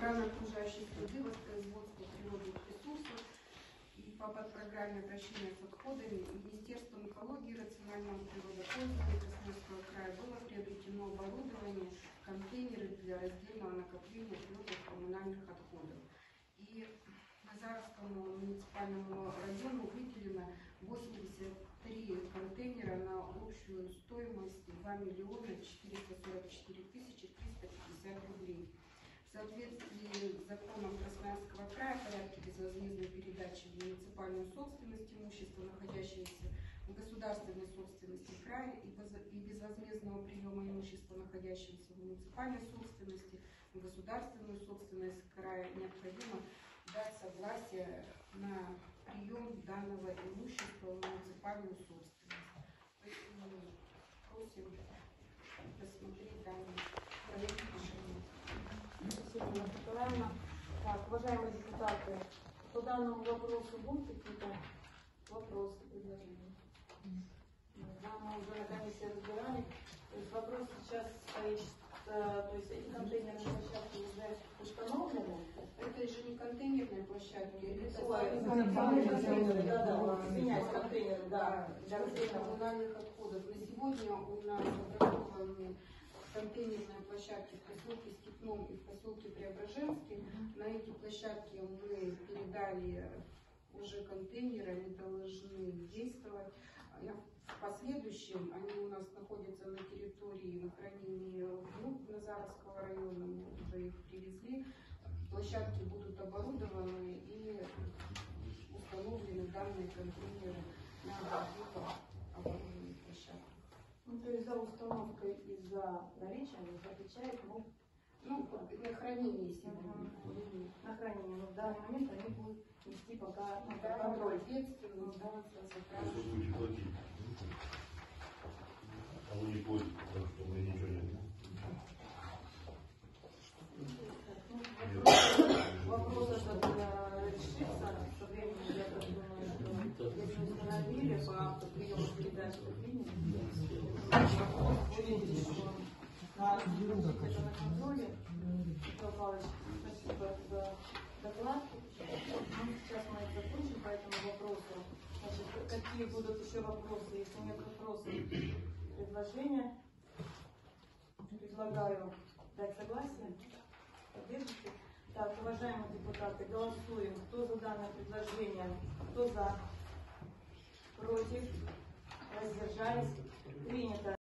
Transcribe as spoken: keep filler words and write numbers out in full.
программе окружающей среды, воспроизводства природных ресурсов и по подпрограмме обращения с отходами Министерством экологии и рационального природопользования Красноярского края было приобретено оборудование, контейнеры для раздельного накопления твердых коммунальных отходов. И Назаровскому муниципальному району выделено восемьдесят три контейнера на общую стоимость два миллиона четыреста сорок четыре тысячи триста пятьдесят рублей. В соответствии с законом Красноярского края о порядке безвозмездной передачи в муниципальную собственность имущества, находящегося в государственной собственности края, и безвозмездного приема имущества, находящегося в муниципальной собственности, в государственную собственность края, необходимо дать согласие на прием данного имущества в муниципальную собственность. Поэтому просим рассмотреть данный проект решения. Спасибо, Николаевна. Так, уважаемые депутаты, по данному вопросу будут какие-то вопросы, предложения? Да, мы уже на комиссии разбирали. То есть вопрос сейчас стоит, то есть эти контейнерные площадки уже установлены. Это же не контейнерные площадки, это контейнеры, да, да, менять контейнеры, да, для раздельных коммунальных отходов. На сегодня у нас образованы контейнерные площадки в поселке Степном и в поселке Преображенске. На эти площадки мы передали уже контейнеры, они должны действовать. В последующем они у нас находятся на территории на хранении ну, Назаровского района, мы уже их привезли. Площадки будут оборудованы и установлены данные контейнеры на оборудованных площадках. Ну, то есть за установкой и за наличием отвечает, ну, ну, на хранение сегодня. Uh-huh. На хранение, но в данный момент они будут нести пока на да, контроль. Ответственность, да, за Что будете платить? А вы не платите, потому что мы ничего не знаем. Вопрос этот решится со временем, я так думаю, что если установили по автоприему передачи линии, вопрос будет решен. На это на контроле. Михаил Павлович, спасибо за доклад. Ну, сейчас мы это закончим по этому вопросу. Значит, какие будут еще вопросы? Если нет вопросов, предложения, предлагаю дать согласие. Поддержите. Так, уважаемые депутаты, голосуем. Кто за данное предложение, кто за, против, воздержались. Принято.